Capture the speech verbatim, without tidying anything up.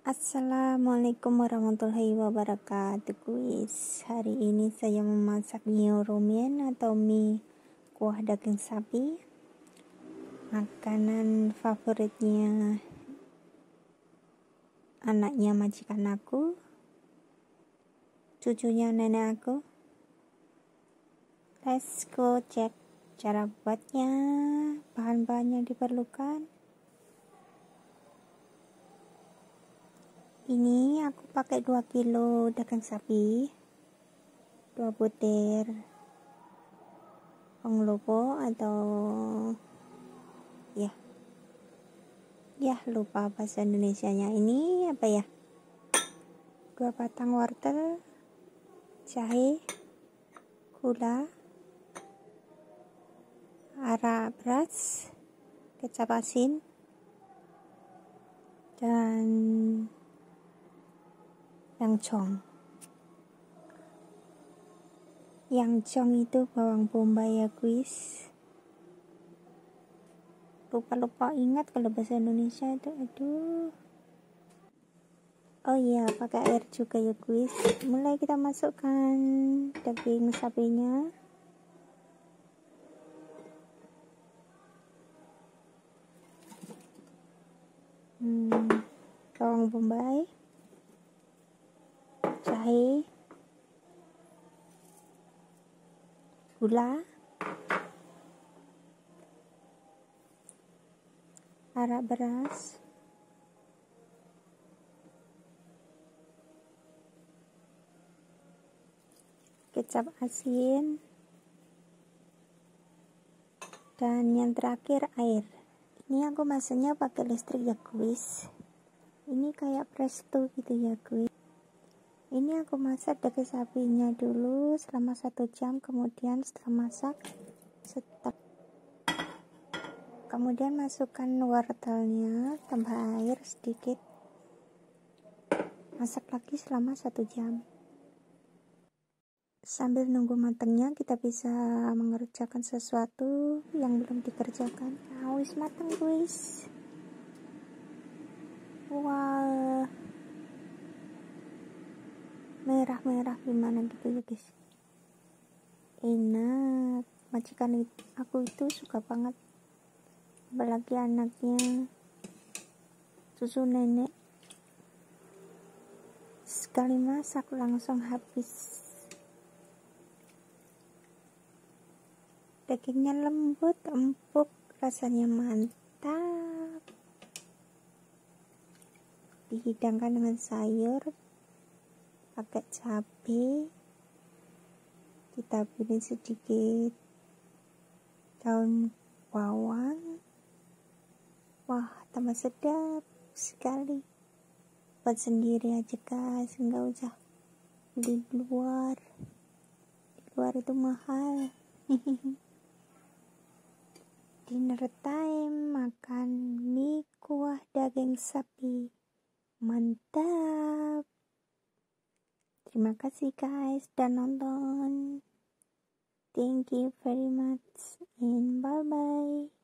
Assalamualaikum warahmatallahi wabarakatuh guys. Hari ini saya memasak mie romen atau mie kuah daging sapi, makanan favoritnya anaknya majikan aku, cucunya nenek aku. Let's go cek cara buatnya, bahan-bahan yang diperlukan. Ini aku pakai dua kilo daging sapi, dua butir penglopo atau ya ya lupa bahasa Indonesianya. Ini apa ya, dua batang wortel, jahe, gula, arak beras, kecap asin, dan yangcong. Yangcong itu bawang bombay ya guys. Lupa-lupa ingat kalau bahasa Indonesia itu. Aduh. Oh iya, pakai air juga ya guys. Mulai kita masukkan daging sapinya. Hmm, bawang bombay, jahe, gula, arak beras, kecap asin, dan yang terakhir air. Ini aku masaknya pakai listrik ya guys. Ini kayak presto gitu ya guys. Ini aku masak daging sapinya dulu selama satu jam, kemudian setelah masak stop. Kemudian masukkan wortelnya, tambah air sedikit, masak lagi selama satu jam. Sambil nunggu matangnya, kita bisa mengerjakan sesuatu yang belum dikerjakan. Nah, wis matang guys. Wow, merah-merah gimana gitu ya guys. Enak. Majikan aku itu suka banget, apalagi anaknya, cucu nenek. Sekali masak langsung habis. Dagingnya lembut, empuk, rasanya mantap. Dihidangkan dengan sayur, pakai cabai, ditaburin sedikit daun bawang. Wah, tambah sedap sekali. Buat sendiri aja guys, nggak usah beli di luar. Di luar itu mahal. Dinner time, makan mie kuah daging sapi, mantap. Terima kasih guys dan nonton. Thank you very much and bye bye.